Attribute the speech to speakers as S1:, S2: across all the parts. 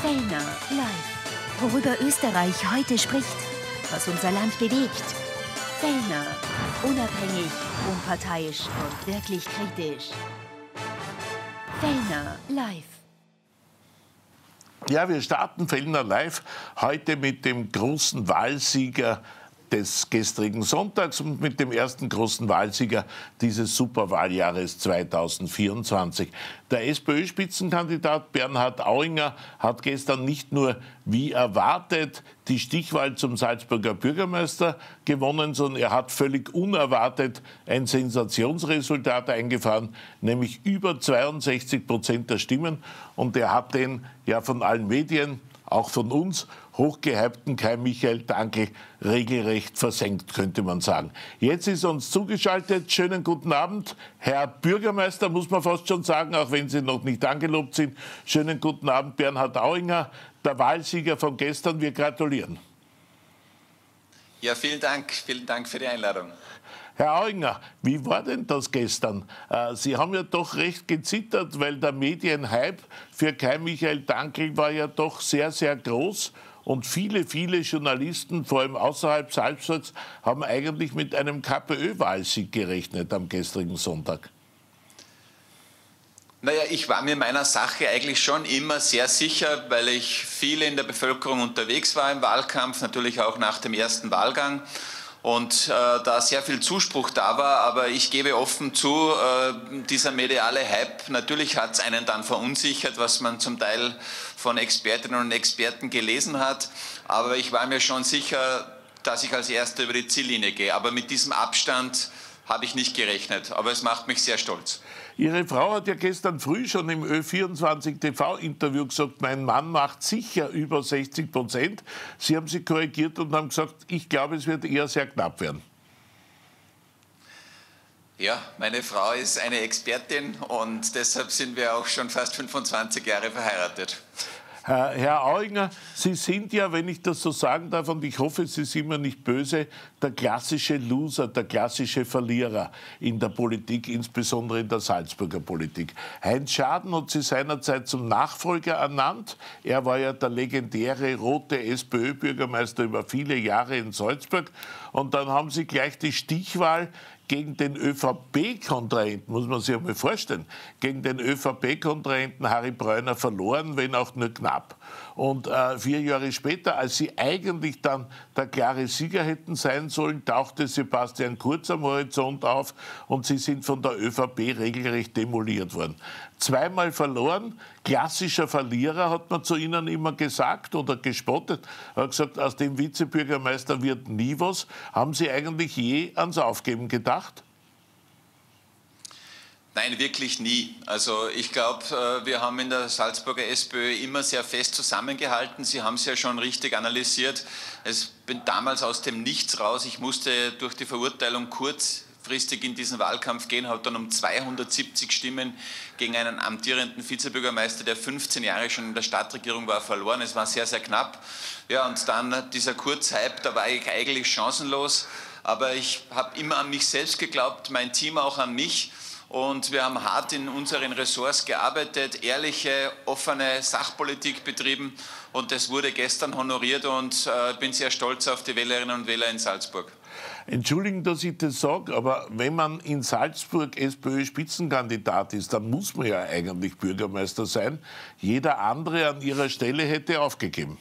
S1: Fellner live. Worüber Österreich heute spricht, was unser Land bewegt. Fellner, unabhängig, unparteiisch und wirklich kritisch. Fellner live.
S2: Ja, wir starten Fellner live heute mit dem großen Wahlsieger des gestrigen Sonntags und mit dem ersten großen Wahlsieger dieses Superwahljahres 2024. Der SPÖ-Spitzenkandidat Bernhard Auinger hat gestern nicht nur wie erwartet die Stichwahl zum Salzburger Bürgermeister gewonnen, sondern er hat völlig unerwartet ein Sensationsresultat eingefahren, nämlich über 62% der Stimmen. Und er hat den ja von allen Medien, auch von uns, hochgehypten Kai-Michael Dankl regelrecht versenkt, könnte man sagen. Jetzt ist uns zugeschaltet. Schönen guten Abend, Herr Bürgermeister, muss man fast schon sagen, auch wenn Sie noch nicht angelobt sind. Schönen guten Abend, Bernhard Auinger, der Wahlsieger von gestern. Wir gratulieren.
S3: Ja, vielen Dank für die Einladung.
S2: Herr Auinger, wie war denn das gestern? Sie haben ja doch recht gezittert, weil der Medienhype für Kai-Michael Dankl war ja doch sehr, sehr groß. Und viele Journalisten, vor allem außerhalb Salzburgs, haben eigentlich mit einem KPÖ-Wahlsieg gerechnet am gestrigen Sonntag.
S3: Naja, ich war mir meiner Sache eigentlich schon immer sehr sicher, weil ich viel in der Bevölkerung unterwegs war im Wahlkampf, natürlich auch nach dem ersten Wahlgang. Und da sehr viel Zuspruch da war, aber ich gebe offen zu, dieser mediale Hype, natürlich hat es einen dann verunsichert, was man zum Teil von Expertinnen und Experten gelesen hat, aber ich war mir schon sicher, dass ich als Erster über die Ziellinie gehe. Aber mit diesem Abstand habe ich nicht gerechnet, aber es macht mich sehr stolz.
S2: Ihre Frau hat ja gestern früh schon im Ö24 TV-Interview gesagt, mein Mann macht sicher über 60%. Sie haben sie korrigiert und haben gesagt, ich glaube, es wird eher sehr knapp werden.
S3: Ja, meine Frau ist eine Expertin und deshalb sind wir auch schon fast 25 Jahre verheiratet.
S2: Herr Auinger, Sie sind ja, wenn ich das so sagen darf, und ich hoffe, Sie sind mir nicht böse, der klassische Loser, der klassische Verlierer in der Politik, insbesondere in der Salzburger Politik. Heinz Schaden hat Sie seinerzeit zum Nachfolger ernannt. Er war ja der legendäre rote SPÖ-Bürgermeister über viele Jahre in Salzburg. Und dann haben Sie gleich die Stichwahl gegen den ÖVP-Kontrahenten, muss man sich einmal vorstellen, gegen den ÖVP-Kontrahenten Harry Breuner verloren, wenn auch nur knapp. Und 4 Jahre später, als sie eigentlich dann der klare Sieger hätten sein sollen, tauchte Sebastian Kurz am Horizont auf und sie sind von der ÖVP regelrecht demoliert worden. Zweimal verloren, klassischer Verlierer, hat man zu Ihnen immer gesagt oder gespottet. Er hat gesagt, aus dem Vizebürgermeister wird nie was. Haben Sie eigentlich je ans Aufgeben gedacht?
S3: Nein, wirklich nie. Also ich glaube, wir haben in der Salzburger SPÖ immer sehr fest zusammengehalten. Sie haben es ja schon richtig analysiert. Ich bin damals aus dem Nichts raus. Ich musste durch die Verurteilung kurzfristig in diesen Wahlkampf gehen, habe dann um 270 Stimmen gegen einen amtierenden Vizebürgermeister, der 15 Jahre schon in der Stadtregierung war, verloren. Es war sehr, sehr knapp. Ja, und dann dieser Kurzhype, da war ich eigentlich chancenlos. Aber ich habe immer an mich selbst geglaubt, mein Team auch an mich. Und wir haben hart in unseren Ressorts gearbeitet, ehrliche, offene Sachpolitik betrieben. Und das wurde gestern honoriert und bin sehr stolz auf die Wählerinnen und Wähler in Salzburg.
S2: Entschuldigen, dass ich das sage, aber wenn man in Salzburg SPÖ-Spitzenkandidat ist, dann muss man ja eigentlich Bürgermeister sein. Jeder andere an Ihrer Stelle hätte aufgegeben.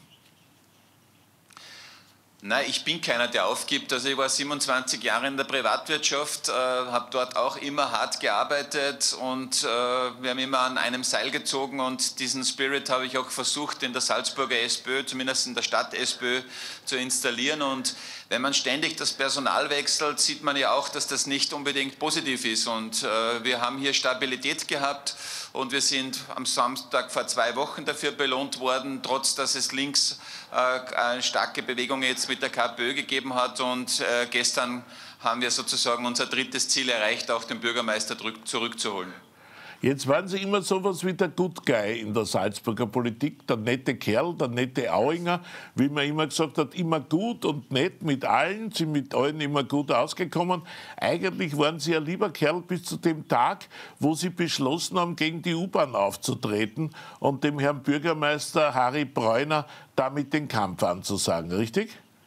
S3: Nein, ich bin keiner, der aufgibt. Also ich war 27 Jahre in der Privatwirtschaft, habe dort auch immer hart gearbeitet und wir haben immer an einem Seil gezogen und diesen Spirit habe ich auch versucht in der Salzburger SPÖ, zumindest in der Stadt SPÖ, zu installieren. Und wenn man ständig das Personal wechselt, sieht man ja auch, dass das nicht unbedingt positiv ist. Und wir haben hier Stabilität gehabt und wir sind am Samstag vor 2 Wochen dafür belohnt worden, trotz dass es links eine starke Bewegung jetzt mit der KPÖ gegeben hat. Und gestern haben wir sozusagen unser drittes Ziel erreicht, auch den Bürgermeister zurückzuholen.
S2: Jetzt waren Sie immer sowas wie der Good Guy in der Salzburger Politik, der nette Kerl, der nette Auinger, wie man immer gesagt hat, immer gut und nett mit allen, sind mit allen immer gut ausgekommen. Eigentlich waren Sie ein lieber Kerl bis zu dem Tag, wo Sie beschlossen haben, gegen die U-Bahn aufzutreten und dem Herrn Bürgermeister Harry Bräuner damit den Kampf anzusagen, richtig?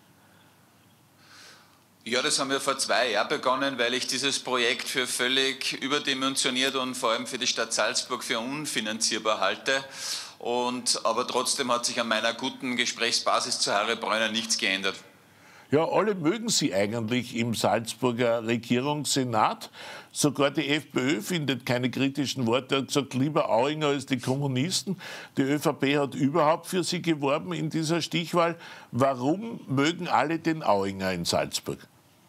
S3: Ja, das haben wir vor 2 Jahren begonnen, weil ich dieses Projekt für völlig überdimensioniert und vor allem für die Stadt Salzburg für unfinanzierbar halte. Aber trotzdem hat sich an meiner guten Gesprächsbasis zu Harry Bräuner nichts geändert.
S2: Ja, alle mögen Sie eigentlich im Salzburger Regierungssenat. Sogar die FPÖ findet keine kritischen Worte. Er hat gesagt, lieber Auinger als die Kommunisten. Die ÖVP hat überhaupt für Sie geworben in dieser Stichwahl. Warum mögen alle den Auinger in Salzburg?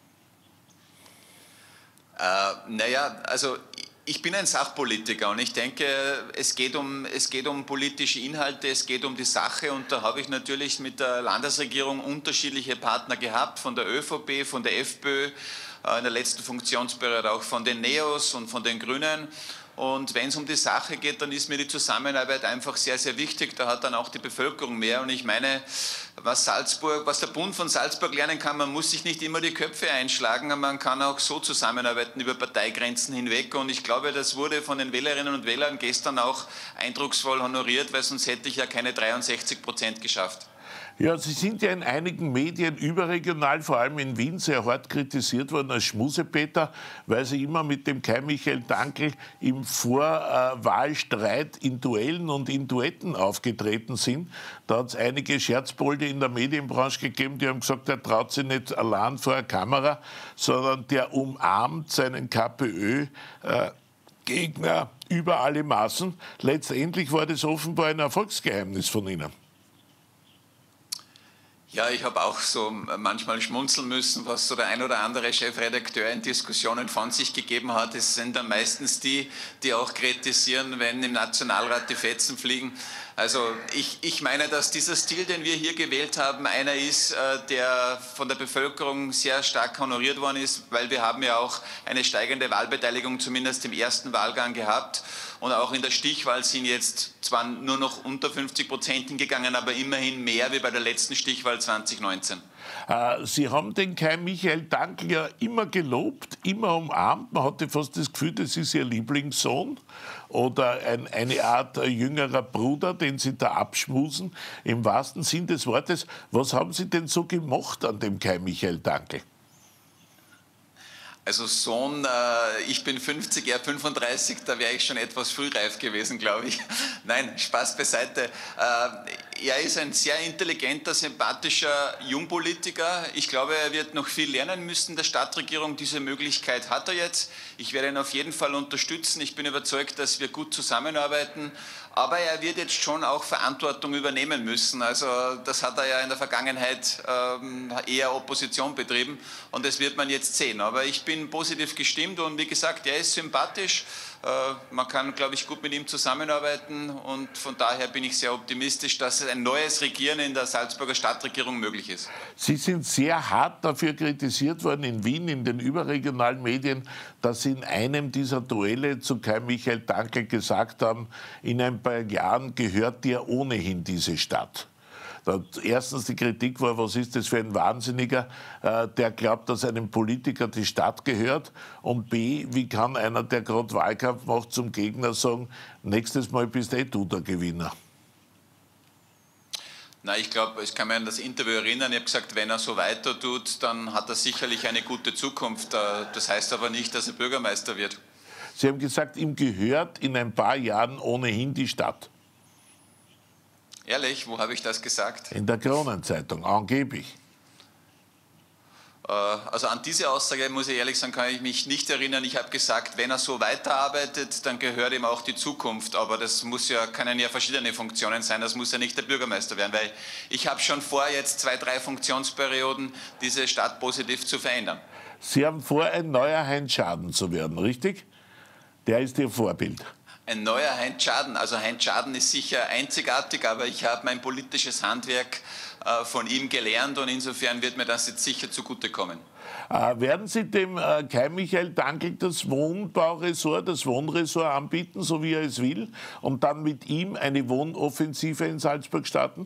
S3: Naja, also ich bin ein Sachpolitiker und ich denke, es geht um politische Inhalte, es geht um die Sache und da habe ich natürlich mit der Landesregierung unterschiedliche Partner gehabt, von der ÖVP, von der FPÖ, in der letzten Funktionsperiode auch von den Neos und von den Grünen. Und wenn es um die Sache geht, dann ist mir die Zusammenarbeit einfach sehr, sehr wichtig. Da hat dann auch die Bevölkerung mehr. Und ich meine, was der Bund von Salzburg lernen kann, man muss sich nicht immer die Köpfe einschlagen, man kann auch so zusammenarbeiten über Parteigrenzen hinweg. Und ich glaube, das wurde von den Wählerinnen und Wählern gestern auch eindrucksvoll honoriert, weil sonst hätte ich ja keine 63% geschafft.
S2: Ja, Sie sind ja in einigen Medien überregional, vor allem in Wien, sehr hart kritisiert worden als Schmusepeter, weil Sie immer mit dem Kai Michael Dankl im Vorwahlstreit in Duellen und in Duetten aufgetreten sind. Da hat es einige Scherzbolde in der Medienbranche gegeben, die haben gesagt, er traut sich nicht allein vor der Kamera, sondern der umarmt seinen KPÖ-Gegner über alle Maßen. Letztendlich war das offenbar ein Erfolgsgeheimnis von Ihnen.
S3: Ja, ich habe auch so manchmal schmunzeln müssen, was so der ein oder andere Chefredakteur in Diskussionen von sich gegeben hat. Es sind dann meistens die auch kritisieren, wenn im Nationalrat die Fetzen fliegen. Also ich meine, dass dieser Stil, den wir hier gewählt haben, einer ist, der von der Bevölkerung sehr stark honoriert worden ist, weil wir haben ja auch eine steigende Wahlbeteiligung zumindest im ersten Wahlgang gehabt. Und auch in der Stichwahl sind jetzt zwar nur noch unter 50% hingegangen, aber immerhin mehr wie bei der letzten Stichwahl 2019.
S2: Sie haben den Kai Michael Dankl ja immer gelobt, immer umarmt. Man hatte fast das Gefühl, das ist Ihr Lieblingssohn oder eine Art jüngerer Bruder, den Sie da abschmusen, im wahrsten Sinn des Wortes. Was haben Sie denn so gemocht an dem Kai Michael Dankl?
S3: Also Sohn, ich bin 50, er 35, da wäre ich schon etwas frühreif gewesen, glaube ich. Nein, Spaß beiseite. Er ist ein sehr intelligenter, sympathischer Jungpolitiker. Ich glaube, er wird noch viel lernen müssen der Stadtregierung. Diese Möglichkeit hat er jetzt. Ich werde ihn auf jeden Fall unterstützen. Ich bin überzeugt, dass wir gut zusammenarbeiten. Aber er wird jetzt schon auch Verantwortung übernehmen müssen. Also das hat er ja in der Vergangenheit eher Opposition betrieben. Und das wird man jetzt sehen. Aber ich bin positiv gestimmt und wie gesagt, er ist sympathisch. Man kann, glaube ich, gut mit ihm zusammenarbeiten und von daher bin ich sehr optimistisch, dass ein neues Regieren in der Salzburger Stadtregierung möglich ist.
S2: Sie sind sehr hart dafür kritisiert worden in Wien, in den überregionalen Medien, dass Sie in einem dieser Duelle zu Kai Michael Dankl gesagt haben, in ein paar Jahren gehört dir ohnehin diese Stadt. Erstens die Kritik war, was ist das für ein Wahnsinniger, der glaubt, dass einem Politiker die Stadt gehört. Und B, wie kann einer, der gerade Wahlkampf macht, zum Gegner sagen, nächstes Mal bist du der Gewinner?
S3: Na, ich glaube, ich kann mich an das Interview erinnern. Ich habe gesagt, wenn er so weiter tut, dann hat er sicherlich eine gute Zukunft. Das heißt aber nicht, dass er Bürgermeister wird.
S2: Sie haben gesagt, ihm gehört in ein paar Jahren ohnehin die Stadt.
S3: Ehrlich, wo habe ich das gesagt?
S2: In der Kronenzeitung, angeblich.
S3: Also an diese Aussage, muss ich ehrlich sagen, kann ich mich nicht erinnern. Ich habe gesagt, wenn er so weiterarbeitet, dann gehört ihm auch die Zukunft. Aber das können ja verschiedene Funktionen sein. Das muss ja nicht der Bürgermeister werden, weil ich habe schon vor, jetzt 2, 3 Funktionsperioden diese Stadt positiv zu verändern.
S2: Sie haben vor, ein neuer Heinz Schaden zu werden, richtig? Der ist Ihr Vorbild.
S3: Ein neuer Heinz Schaden. Also Heinz Schaden ist sicher einzigartig, aber ich habe mein politisches Handwerk von ihm gelernt und insofern wird mir das jetzt sicher zugutekommen.
S2: Werden Sie dem Kai-Michael Dankl das Wohnbauressort, das Wohnressort anbieten, so wie er es will, und dann mit ihm eine Wohnoffensive in Salzburg starten?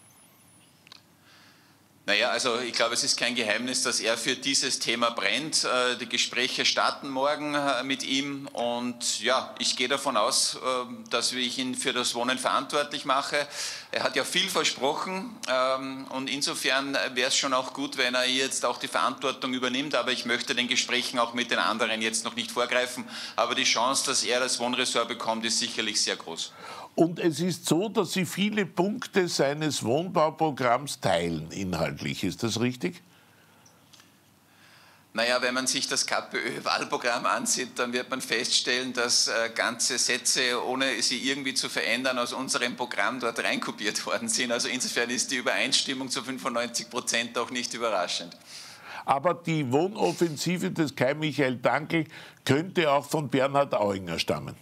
S3: Naja, also ich glaube, es ist kein Geheimnis, dass er für dieses Thema brennt. Die Gespräche starten morgen mit ihm und ja, ich gehe davon aus, dass ich ihn für das Wohnen verantwortlich mache. Er hat ja viel versprochen und insofern wäre es schon auch gut, wenn er jetzt auch die Verantwortung übernimmt, aber ich möchte den Gesprächen auch mit den anderen jetzt noch nicht vorgreifen, aber die Chance, dass er das Wohnressort bekommt, ist sicherlich sehr groß.
S2: Und es ist so, dass Sie viele Punkte seines Wohnbauprogramms teilen, inhaltlich. Ist das richtig?
S3: Naja, wenn man sich das KPÖ-Wahlprogramm ansieht, dann wird man feststellen, dass ganze Sätze, ohne sie irgendwie zu verändern, aus unserem Programm dort reinkopiert worden sind. Also insofern ist die Übereinstimmung zu 95% auch nicht überraschend.
S2: Aber die Wohnoffensive des Kai-Michael Dankl könnte auch von Bernhard Auringer stammen.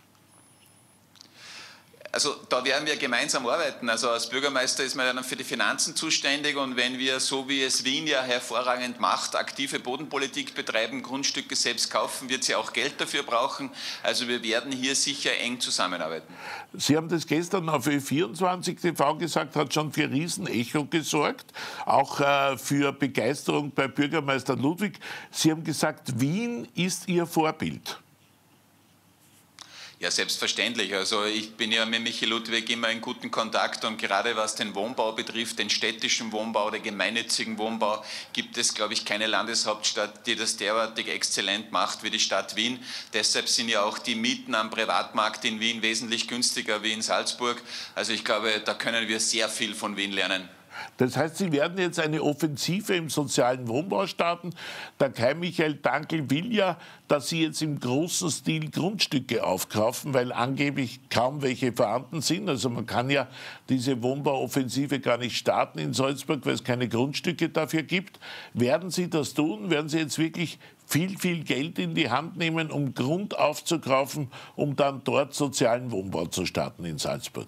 S3: Also da werden wir gemeinsam arbeiten. Also als Bürgermeister ist man dann für die Finanzen zuständig und wenn wir, so wie es Wien ja hervorragend macht, aktive Bodenpolitik betreiben, Grundstücke selbst kaufen, wird sie auch Geld dafür brauchen. Also wir werden hier sicher eng zusammenarbeiten.
S2: Sie haben das gestern auf Ö24 TV gesagt, hat schon für Riesenecho gesorgt, auch für Begeisterung bei Bürgermeister Ludwig. Sie haben gesagt, Wien ist Ihr Vorbild.
S3: Ja, selbstverständlich. Also ich bin ja mit Michi Ludwig immer in guten Kontakt und gerade was den Wohnbau betrifft, den städtischen Wohnbau, den gemeinnützigen Wohnbau, gibt es, glaube ich, keine Landeshauptstadt, die das derartig exzellent macht wie die Stadt Wien. Deshalb sind ja auch die Mieten am Privatmarkt in Wien wesentlich günstiger wie in Salzburg. Also ich glaube, da können wir sehr viel von Wien lernen.
S2: Das heißt, Sie werden jetzt eine Offensive im sozialen Wohnbau starten. Der Kai-Michael Dankl will ja, dass Sie jetzt im großen Stil Grundstücke aufkaufen, weil angeblich kaum welche vorhanden sind. Also man kann ja diese Wohnbauoffensive gar nicht starten in Salzburg, weil es keine Grundstücke dafür gibt. Werden Sie das tun? Werden Sie jetzt wirklich viel Geld in die Hand nehmen, um Grund aufzukaufen, um dann dort sozialen Wohnbau zu starten in Salzburg?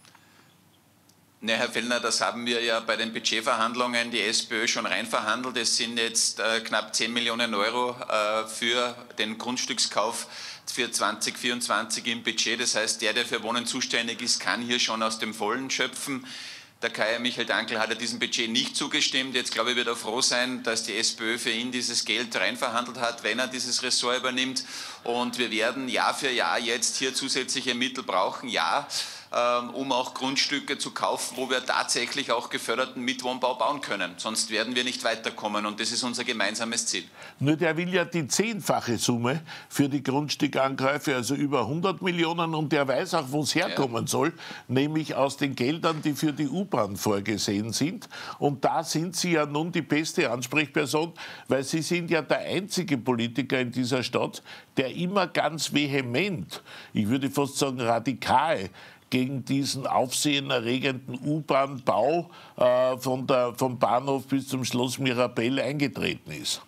S3: Ne, Herr Fellner, das haben wir ja bei den Budgetverhandlungen die SPÖ schon reinverhandelt. Es sind jetzt knapp 10 Millionen Euro für den Grundstückskauf für 2024 im Budget. Das heißt, der für Wohnen zuständig ist, kann hier schon aus dem Vollen schöpfen. Der Kai-Michael Dankl hat ja diesem Budget nicht zugestimmt. Jetzt, glaube ich, wird er froh sein, dass die SPÖ für ihn dieses Geld reinverhandelt hat, wenn er dieses Ressort übernimmt. Und wir werden Jahr für Jahr jetzt hier zusätzliche Mittel brauchen, ja, um auch Grundstücke zu kaufen, wo wir tatsächlich auch geförderten Mietwohnbau bauen können. Sonst werden wir nicht weiterkommen und das ist unser gemeinsames Ziel.
S2: Nur der will ja die 10-fache Summe für die Grundstückankäufe, also über 100 Millionen, und der weiß auch, wo es herkommen soll, nämlich aus den Geldern, die für die U-Bahn vorgesehen sind. Und da sind Sie ja nun die beste Ansprechperson, weil Sie sind ja der einzige Politiker in dieser Stadt, der immer ganz vehement, ich würde fast sagen radikal, gegen diesen aufsehenerregenden U-Bahn-Bau vom Bahnhof bis zum Schloss Mirabell eingetreten ist.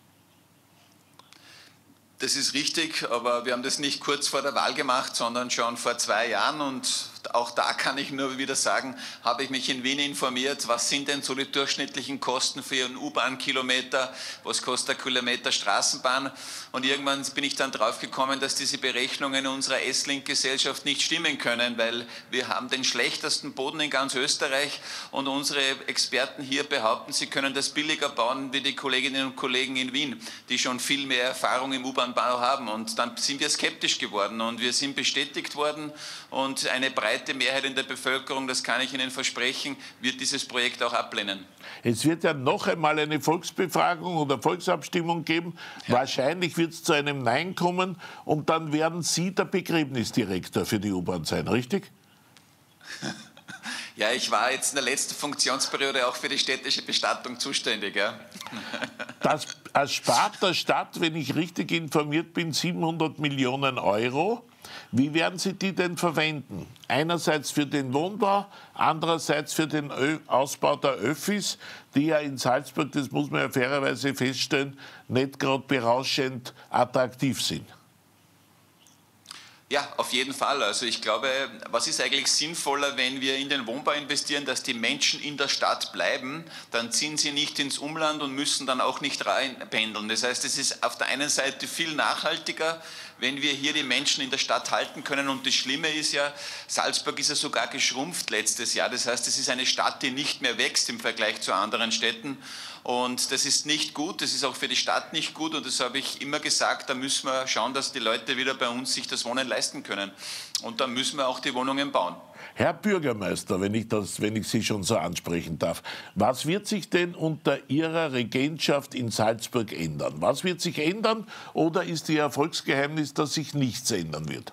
S3: Das ist richtig, aber wir haben das nicht kurz vor der Wahl gemacht, sondern schon vor 2 Jahren. Und auch da kann ich nur wieder sagen, habe ich mich in Wien informiert, was sind denn so die durchschnittlichen Kosten für einen U-Bahn-Kilometer, was kostet ein Kilometer Straßenbahn. Und irgendwann bin ich dann drauf gekommen, dass diese Berechnungen unserer S-Link-Gesellschaft nicht stimmen können, weil wir haben den schlechtesten Boden in ganz Österreich und unsere Experten hier behaupten, sie können das billiger bauen wie die Kolleginnen und Kollegen in Wien, die schon viel mehr Erfahrung im U-Bahn-Bau haben. Und dann sind wir skeptisch geworden und wir sind bestätigt worden und eine breite Mehrheit in der Bevölkerung, das kann ich Ihnen versprechen, wird dieses Projekt auch ablehnen.
S2: Es wird ja noch einmal eine Volksbefragung oder Volksabstimmung geben. Ja. Wahrscheinlich wird es zu einem Nein kommen und dann werden Sie der Begräbnisdirektor für die U-Bahn sein, richtig?
S3: Ja, ich war jetzt in der letzten Funktionsperiode auch für die städtische Bestattung zuständig. Ja.
S2: Das erspart der Stadt, wenn ich richtig informiert bin, 700 Millionen Euro. Wie werden Sie die denn verwenden? Einerseits für den Wohnbau, andererseits für den Ausbau der Öffis, die ja in Salzburg, das muss man ja fairerweise feststellen, nicht gerade berauschend attraktiv sind.
S3: Ja, auf jeden Fall. Also ich glaube, was ist eigentlich sinnvoller, wenn wir in den Wohnbau investieren, dass die Menschen in der Stadt bleiben, dann ziehen sie nicht ins Umland und müssen dann auch nicht reinpendeln. Das heißt, es ist auf der einen Seite viel nachhaltiger, wenn wir hier die Menschen in der Stadt halten können. Und das Schlimme ist ja, Salzburg ist ja sogar geschrumpft letztes Jahr. Das heißt, es ist eine Stadt, die nicht mehr wächst im Vergleich zu anderen Städten. Und das ist nicht gut, das ist auch für die Stadt nicht gut. Und das habe ich immer gesagt, da müssen wir schauen, dass die Leute wieder bei uns sich das Wohnen leisten können. Und da müssen wir auch die Wohnungen bauen.
S2: Herr Bürgermeister, wenn ich Sie schon so ansprechen darf, was wird sich denn unter Ihrer Regentschaft in Salzburg ändern? Was wird sich ändern oder ist Ihr Erfolgsgeheimnis, dass sich nichts ändern wird?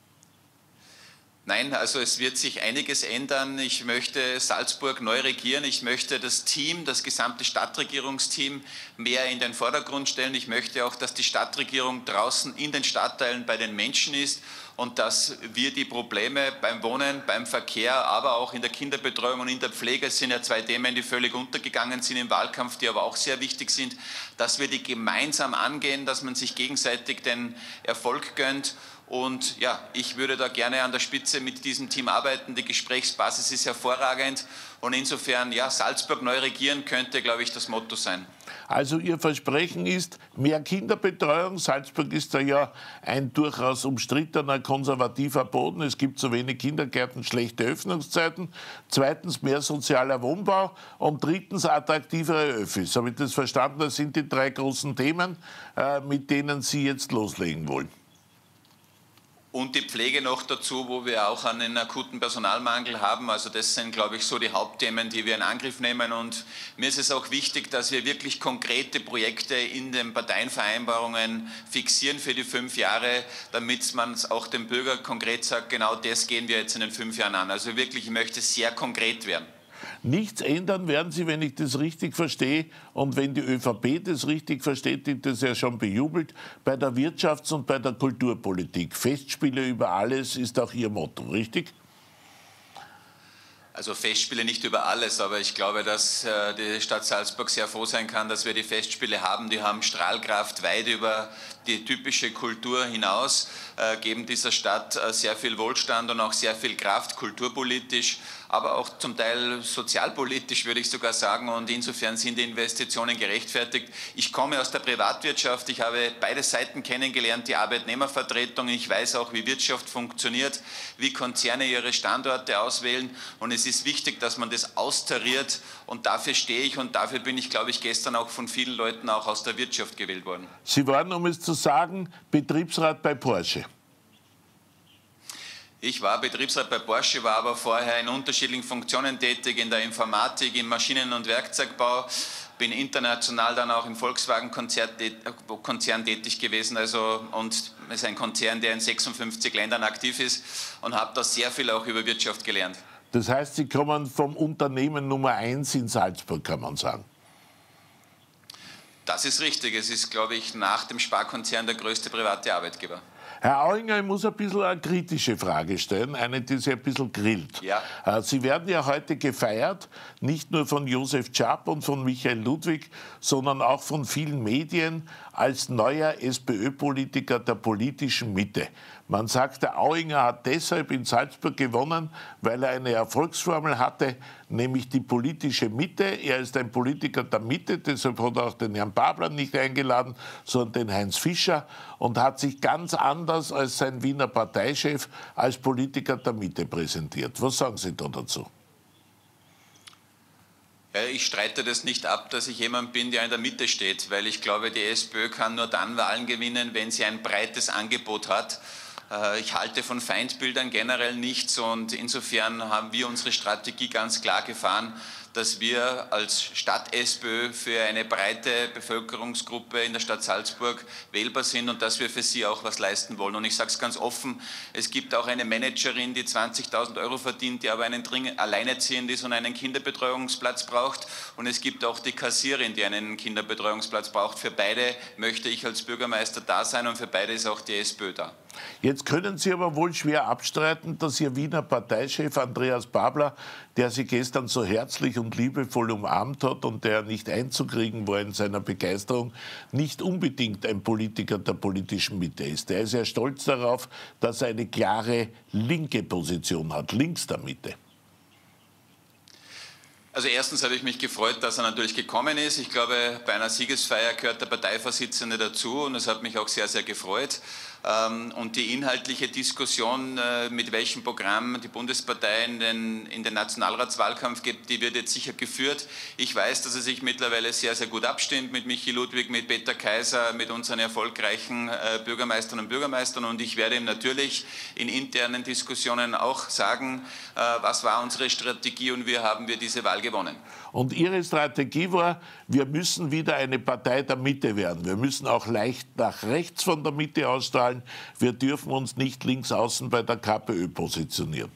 S3: Nein, also es wird sich einiges ändern. Ich möchte Salzburg neu regieren. Ich möchte das Team, das gesamte Stadtregierungsteam mehr in den Vordergrund stellen. Ich möchte auch, dass die Stadtregierung draußen in den Stadtteilen bei den Menschen ist und dass wir die Probleme beim Wohnen, beim Verkehr, aber auch in der Kinderbetreuung und in der Pflege, es sind ja zwei Themen, die völlig untergegangen sind im Wahlkampf, die aber auch sehr wichtig sind, dass wir die gemeinsam angehen, dass man sich gegenseitig den Erfolg gönnt. Und ja, ich würde da gerne an der Spitze mit diesem Team arbeiten. Die Gesprächsbasis ist hervorragend. Und insofern, ja, Salzburg neu regieren könnte, glaube ich, das Motto sein.
S2: Also Ihr Versprechen ist mehr Kinderbetreuung. Salzburg ist da ja ein durchaus umstrittener konservativer Boden. Es gibt zu wenig Kindergärten, schlechte Öffnungszeiten. Zweitens mehr sozialer Wohnbau. Und drittens attraktivere Öffis. Habe ich das verstanden? Das sind die drei großen Themen, mit denen Sie jetzt loslegen wollen.
S3: Und die Pflege noch dazu, wo wir auch einen akuten Personalmangel haben. Also das sind, glaube ich, so die Hauptthemen, die wir in Angriff nehmen. Und mir ist es auch wichtig, dass wir wirklich konkrete Projekte in den Parteienvereinbarungen fixieren für die 5 Jahre, damit man es auch dem Bürger konkret sagt, genau das gehen wir jetzt in den 5 Jahren an. Also wirklich, ich möchte sehr konkret werden.
S2: Nichts ändern werden Sie, wenn ich das richtig verstehe und wenn die ÖVP das richtig versteht, die das ja schon bejubelt, bei der Wirtschafts- und bei der Kulturpolitik. Festspiele über alles ist auch Ihr Motto, richtig?
S3: Also Festspiele nicht über alles, aber ich glaube, dass die Stadt Salzburg sehr froh sein kann, dass wir die Festspiele haben. Die haben Strahlkraft weit über die typische Kultur hinaus, geben dieser Stadt sehr viel Wohlstand und auch sehr viel Kraft, kulturpolitisch, aber auch zum Teil sozialpolitisch, würde ich sogar sagen. Und insofern sind die Investitionen gerechtfertigt. Ich komme aus der Privatwirtschaft, ich habe beide Seiten kennengelernt, die Arbeitnehmervertretung. Ich weiß auch, wie Wirtschaft funktioniert, wie Konzerne ihre Standorte auswählen. Und es ist wichtig, dass man das austariert. Und dafür stehe ich und dafür bin ich, glaube ich, gestern auch von vielen Leuten auch aus der Wirtschaft gewählt worden.
S2: Sie waren, um es zu sagen, Betriebsrat bei Porsche.
S3: Ich war Betriebsrat bei Porsche, war aber vorher in unterschiedlichen Funktionen tätig, in der Informatik, im Maschinen- und Werkzeugbau, bin international dann auch im Volkswagen-Konzern tätig gewesen, und es ist ein Konzern, der in 56 Ländern aktiv ist und habe da sehr viel auch über Wirtschaft gelernt.
S2: Das heißt, Sie kommen vom Unternehmen Nummer 1 in Salzburg, kann man sagen.
S3: Das ist richtig. Es ist, glaube ich, nach dem Sparkonzern der größte private Arbeitgeber.
S2: Herr Auinger, ich muss ein bisschen eine kritische Frage stellen, eine, die Sie ein bisschen grillt.
S3: Ja.
S2: Sie werden ja heute gefeiert, nicht nur von Josef Czap und von Michael Ludwig, sondern auch von vielen Medien als neuer SPÖ-Politiker der politischen Mitte. Man sagt, der Auinger hat deshalb in Salzburg gewonnen, weil er eine Erfolgsformel hatte, nämlich die politische Mitte. Er ist ein Politiker der Mitte, deshalb hat er auch den Herrn Babler nicht eingeladen, sondern den Heinz Fischer und hat sich ganz anders als sein Wiener Parteichef als Politiker der Mitte präsentiert. Was sagen Sie da dazu?
S3: Ich streite das nicht ab, dass ich jemand bin, der in der Mitte steht, weil ich glaube, die SPÖ kann nur dann Wahlen gewinnen, wenn sie ein breites Angebot hat. Ich halte von Feindbildern generell nichts und insofern haben wir unsere Strategie ganz klar gefahren, dass wir als Stadt-SPÖ für eine breite Bevölkerungsgruppe in der Stadt Salzburg wählbar sind und dass wir für sie auch was leisten wollen. Und ich sage es ganz offen, es gibt auch eine Managerin, die 20.000 € verdient, die aber alleinerziehend ist und einen Kinderbetreuungsplatz braucht. Und es gibt auch die Kassierin, die einen Kinderbetreuungsplatz braucht. Für beide möchte ich als Bürgermeister da sein und für beide ist auch die SPÖ da.
S2: Jetzt können Sie aber wohl schwer abstreiten, dass Ihr Wiener Parteichef Andreas Babler, der Sie gestern so herzlich und liebevoll umarmt hat und der nicht einzukriegen war in seiner Begeisterung, nicht unbedingt ein Politiker der politischen Mitte ist. Er ist sehr stolz darauf, dass er eine klare linke Position hat, links der Mitte.
S3: Also erstens habe ich mich gefreut, dass er natürlich gekommen ist. Ich glaube, bei einer Siegesfeier gehört der Parteivorsitzende dazu und das hat mich auch sehr, sehr gefreut. Und die inhaltliche Diskussion, mit welchem Programm die Bundespartei in den Nationalratswahlkampf gibt, die wird jetzt sicher geführt. Ich weiß, dass er sich mittlerweile sehr, sehr gut abstimmt mit Michi Ludwig, mit Peter Kaiser, mit unseren erfolgreichen Bürgermeisterinnen und Bürgermeistern. Und ich werde ihm natürlich in internen Diskussionen auch sagen, was war unsere Strategie und wie haben wir diese Wahl gewonnen.
S2: Und Ihre Strategie war, wir müssen wieder eine Partei der Mitte werden. Wir müssen auch leicht nach rechts von der Mitte ausstrahlen. Wir dürfen uns nicht links außen bei der KPÖ positionieren.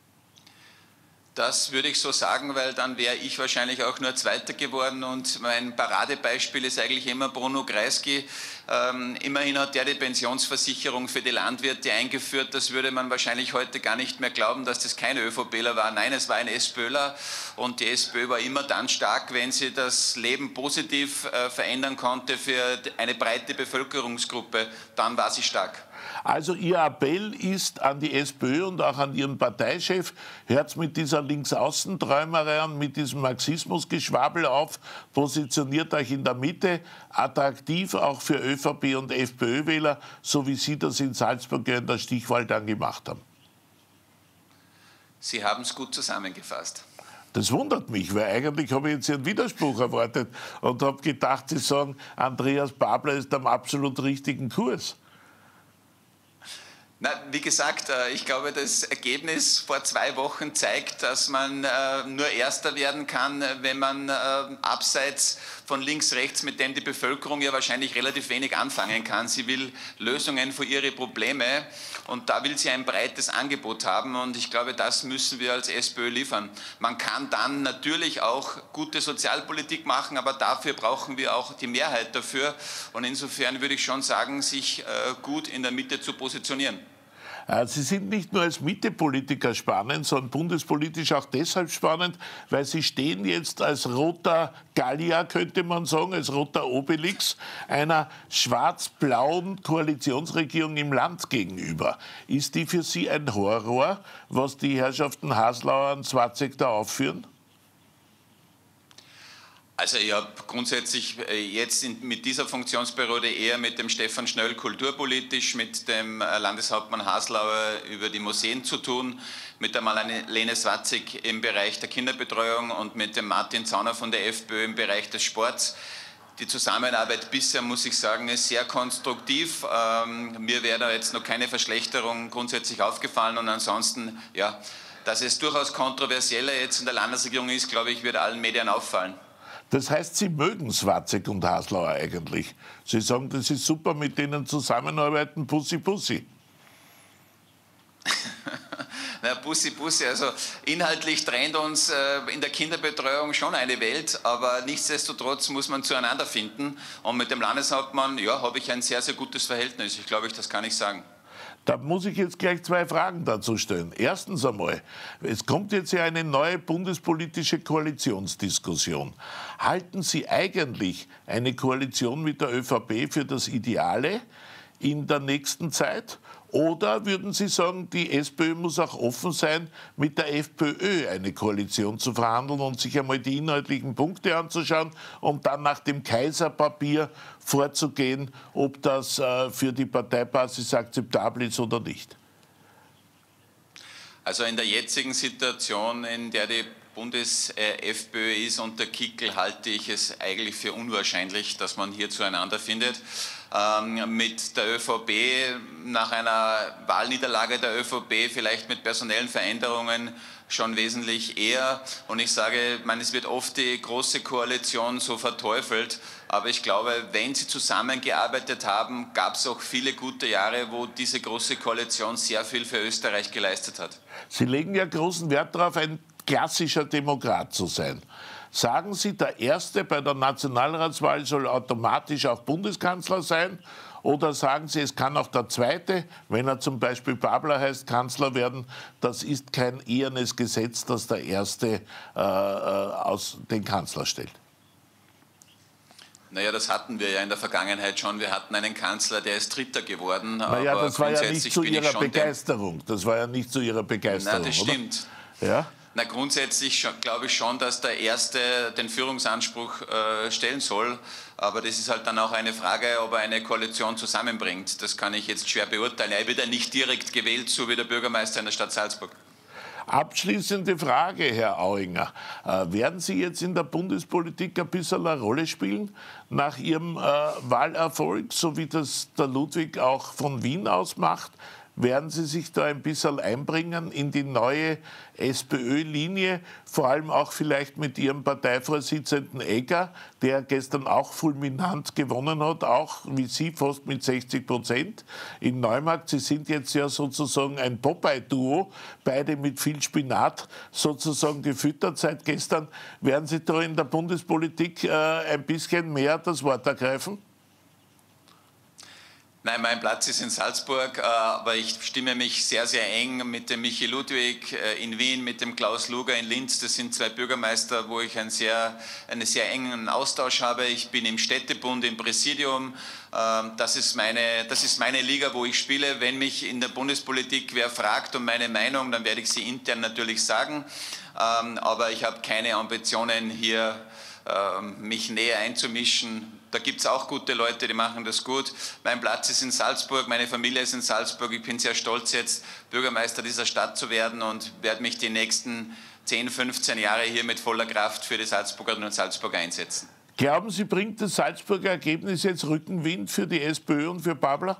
S3: Das würde ich so sagen, weil dann wäre ich wahrscheinlich auch nur Zweiter geworden und mein Paradebeispiel ist eigentlich immer Bruno Kreisky. Immerhin hat der die Pensionsversicherung für die Landwirte eingeführt. Das würde man wahrscheinlich heute gar nicht mehr glauben, dass das kein ÖVPler war. Nein, es war ein SPÖler und die SPÖ war immer dann stark, wenn sie das Leben positiv verändern konnte für eine breite Bevölkerungsgruppe. Dann war sie stark.
S2: Also Ihr Appell ist an die SPÖ und auch an Ihren Parteichef, hört mit dieser Linksaußenträumerei und mit diesem Marxismusgeschwabel auf, positioniert euch in der Mitte, attraktiv auch für ÖVP und FPÖ-Wähler, so wie Sie das in Salzburg in der Stichwahl dann gemacht haben.
S3: Sie haben es gut zusammengefasst.
S2: Das wundert mich, weil eigentlich habe ich jetzt Ihren Widerspruch erwartet und habe gedacht, Sie sagen, Andreas Babler ist am absolut richtigen Kurs.
S3: Na, wie gesagt, ich glaube, das Ergebnis vor 2 Wochen zeigt, dass man nur Erster werden kann, wenn man abseits von links, rechts, mit dem die Bevölkerung ja wahrscheinlich relativ wenig anfangen kann. Sie will Lösungen für ihre Probleme und da will sie ein breites Angebot haben und ich glaube, das müssen wir als SPÖ liefern. Man kann dann natürlich auch gute Sozialpolitik machen, aber dafür brauchen wir auch die Mehrheit dafür und insofern würde ich schon sagen, sich gut in der Mitte zu positionieren.
S2: Sie sind nicht nur als Mitte-Politiker spannend, sondern bundespolitisch auch deshalb spannend, weil Sie stehen jetzt als roter Gallier, könnte man sagen, als roter Obelix einer schwarz-blauen Koalitionsregierung im Land gegenüber. Ist die für Sie ein Horror, was die Herrschaften Haslauer und Swatzek da aufführen?
S3: Also ich habe grundsätzlich jetzt mit dieser Funktionsperiode eher mit dem Stefan Schnöll kulturpolitisch, mit dem Landeshauptmann Haslauer über die Museen zu tun, mit der Marlene Swatzek im Bereich der Kinderbetreuung und mit dem Martin Zauner von der FPÖ im Bereich des Sports. Die Zusammenarbeit bisher, muss ich sagen, ist sehr konstruktiv. Mir wäre da jetzt noch keine Verschlechterung grundsätzlich aufgefallen und ansonsten, ja, dass es durchaus kontroversieller jetzt in der Landesregierung ist, glaube ich, wird allen Medien auffallen.
S2: Das heißt, Sie mögen Swatzek und Haslauer eigentlich. Sie sagen, das ist super, mit denen zusammenarbeiten, Pussy, Pussy.
S3: Na, Pussy, Pussy, also inhaltlich trennt uns in der Kinderbetreuung schon eine Welt, aber nichtsdestotrotz muss man zueinander finden. Und mit dem Landeshauptmann, ja, habe ich ein sehr, sehr gutes Verhältnis. Ich glaube, das kann ich sagen.
S2: Da muss ich jetzt gleich 2 Fragen dazu stellen. Erstens einmal, es kommt jetzt ja eine neue bundespolitische Koalitionsdiskussion. Halten Sie eigentlich eine Koalition mit der ÖVP für das Ideale in der nächsten Zeit? Oder würden Sie sagen, die SPÖ muss auch offen sein, mit der FPÖ eine Koalition zu verhandeln und sich einmal die inhaltlichen Punkte anzuschauen, um dann nach dem Kaiserpapier vorzugehen, ob das für die Parteibasis akzeptabel ist oder nicht?
S3: Also in der jetzigen Situation, in der die Bundes-FPÖ ist unter Kickl, halte ich es eigentlich für unwahrscheinlich, dass man hier zueinander findet. Mit der ÖVP, nach einer Wahlniederlage der ÖVP, vielleicht mit personellen Veränderungen schon wesentlich eher. Und ich sage, es wird oft die Große Koalition so verteufelt. Aber ich glaube, wenn sie zusammengearbeitet haben, gab es auch viele gute Jahre, wo diese Große Koalition sehr viel für Österreich geleistet hat.
S2: Sie legen ja großen Wert darauf, ein klassischer Demokrat zu sein. Sagen Sie, der Erste bei der Nationalratswahl soll automatisch auch Bundeskanzler sein? Oder sagen Sie, es kann auch der Zweite, wenn er zum Beispiel Babler heißt, Kanzler werden? Das ist kein ehernes Gesetz, dass der Erste den Kanzler stellt.
S3: Naja, das hatten wir ja in der Vergangenheit schon. Wir hatten einen Kanzler, der ist Dritter geworden.
S2: Naja,
S3: aber
S2: das war ja nicht zu Ihrer Begeisterung. Das war ja nicht zu Ihrer Begeisterung,
S3: Na, das stimmt.
S2: Oder? Ja?
S3: Na, grundsätzlich glaube ich schon, dass der Erste den Führungsanspruch stellen soll. Aber das ist halt dann auch eine Frage, ob er eine Koalition zusammenbringt. Das kann ich jetzt schwer beurteilen. Er wird ja nicht direkt gewählt, so wie der Bürgermeister in der Stadt Salzburg.
S2: Abschließende Frage, Herr Auinger. Werden Sie jetzt in der Bundespolitik ein bisschen eine Rolle spielen nach Ihrem Wahlerfolg, so wie das der Ludwig auch von Wien aus macht? Werden Sie sich da ein bisschen einbringen in die neue SPÖ-Linie, vor allem auch vielleicht mit Ihrem Parteivorsitzenden Egger, der gestern auch fulminant gewonnen hat, auch wie Sie fast mit 60% in Neumarkt. Sie sind jetzt ja sozusagen ein Popeye-Duo, beide mit viel Spinat sozusagen gefüttert seit gestern. Werden Sie da in der Bundespolitik ein bisschen mehr das Wort ergreifen?
S3: Nein, mein Platz ist in Salzburg, aber ich stimme mich sehr, sehr eng mit dem Michi Ludwig in Wien, mit dem Klaus Luger in Linz. Das sind zwei Bürgermeister, wo ich einen sehr engen Austausch habe. Ich bin im Städtebund, im Präsidium. Das ist meine Liga, wo ich spiele. Wenn mich in der Bundespolitik wer fragt um meine Meinung, dann werde ich sie intern natürlich sagen. Aber ich habe keine Ambitionen, hier mich näher einzumischen. Da gibt es auch gute Leute, die machen das gut. Mein Platz ist in Salzburg, meine Familie ist in Salzburg. Ich bin sehr stolz, jetzt Bürgermeister dieser Stadt zu werden und werde mich die nächsten 10, 15 Jahre hier mit voller Kraft für die Salzburgerinnen und Salzburger einsetzen.
S2: Glauben Sie, bringt das Salzburger Ergebnis jetzt Rückenwind für die SPÖ und für Babler?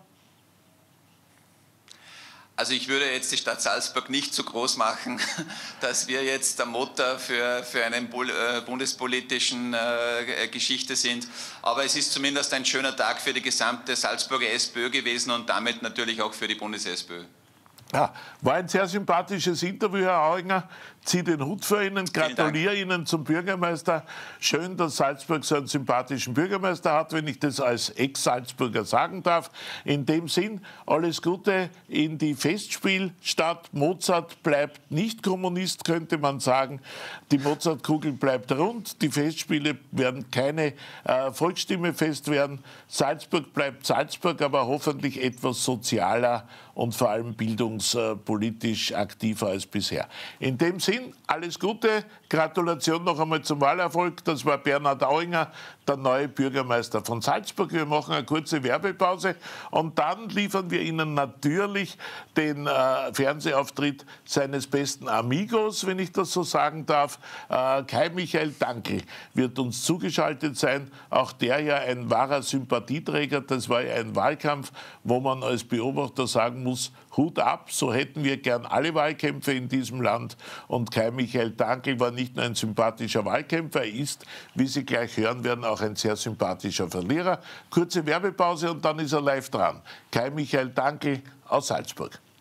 S3: Also ich würde jetzt die Stadt Salzburg nicht so groß machen, dass wir jetzt der Motor für eine bundespolitischen Geschichte sind. Aber es ist zumindest ein schöner Tag für die gesamte Salzburger SPÖ gewesen und damit natürlich auch für die Bundes-SPÖ.
S2: Ja, war ein sehr sympathisches Interview, Herr Auinger. Ziehe den Hut für Ihnen, gratuliere Ihnen zum Bürgermeister. Schön, dass Salzburg so einen sympathischen Bürgermeister hat, wenn ich das als Ex-Salzburger sagen darf. In dem Sinn, alles Gute in die Festspielstadt. Mozart bleibt nicht Kommunist, könnte man sagen. Die Mozartkugel bleibt rund. Die Festspiele werden keine Volksstimmefest werden. Salzburg bleibt Salzburg, aber hoffentlich etwas sozialer und vor allem bildungspolitisch aktiver als bisher. In dem Sinn, alles Gute, Gratulation noch einmal zum Wahlerfolg. Das war Bernhard Auinger, der neue Bürgermeister von Salzburg. Wir machen eine kurze Werbepause und dann liefern wir Ihnen natürlich den Fernsehauftritt seines besten Amigos, wenn ich das so sagen darf. Kai Michael Dankl wird uns zugeschaltet sein. Auch der ja ein wahrer Sympathieträger. Das war ja ein Wahlkampf, wo man als Beobachter sagen muss, Hut ab, so hätten wir gern alle Wahlkämpfe in diesem Land. Und Kai Michael Dankl war nicht nur ein sympathischer Wahlkämpfer, er ist, wie Sie gleich hören werden, auch ein sehr sympathischer Verlierer. Kurze Werbepause und dann ist er live dran. Kai Michael Dankl aus Salzburg.